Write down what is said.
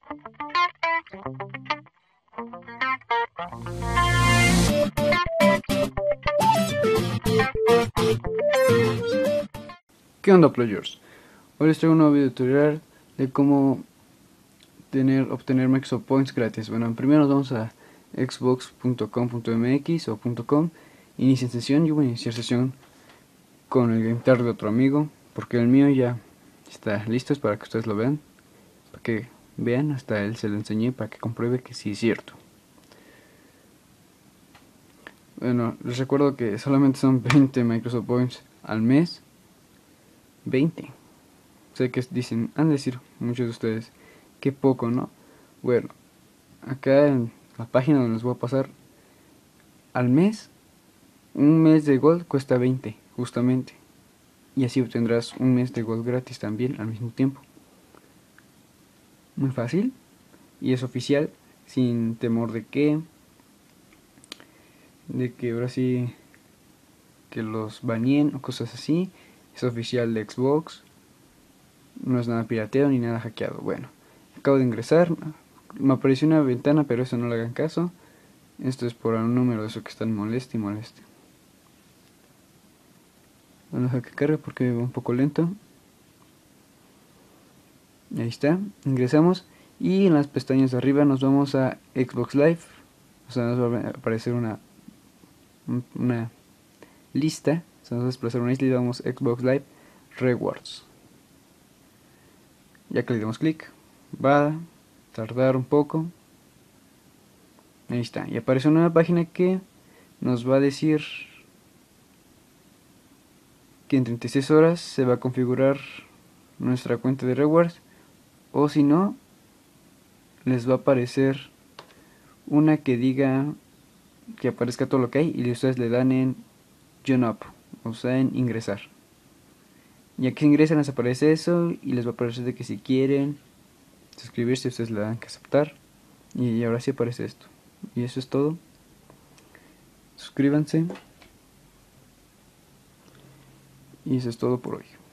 ¿Qué onda, players? Hoy les traigo un nuevo video tutorial de cómo obtener Microsoft Points gratis. Bueno, primero nos vamos a xbox.com.mx o .com. Inicia sesión. Yo voy a iniciar sesión con el GameTar de otro amigo, porque el mío ya está listo para que ustedes lo vean, para que vean, hasta él se lo enseñé para que compruebe que sí es cierto. Bueno, les recuerdo que solamente son 20 Microsoft Points al mes. 20. Sé que dicen, han de decir muchos de ustedes, qué poco, ¿no? Bueno, acá en la página donde les voy a pasar, al mes, un mes de Gold cuesta 20, justamente. Y así obtendrás un mes de Gold gratis también al mismo tiempo. Muy fácil. Y es oficial, sin temor de que ahora sí que los baneen o cosas así. Es oficial de Xbox. No es nada pirateo ni nada hackeado. Bueno, acabo de ingresar. Me apareció una ventana, pero eso no le hagan caso. Esto es por un número de eso que están moleste y moleste. Bueno, deja que cargue porque va un poco lento. Ahí está, ingresamos y en las pestañas de arriba nos vamos a Xbox Live. O sea, nos va a aparecer una lista. O sea, nos va a aparecer una lista y damos Xbox Live Rewards. Ya que le damos clic, va a tardar un poco. Ahí está, y aparece una nueva página que nos va a decir que en 36 horas se va a configurar nuestra cuenta de rewards, o si no, les va a aparecer una que diga que aparezca todo lo que hay y ustedes le dan en Join Up, o sea, en ingresar. Y aquí ingresan les aparece eso y les va a aparecer de que si quieren suscribirse ustedes le dan que aceptar y ahora sí aparece esto. Y eso es todo. Suscríbanse. Y eso es todo por hoy.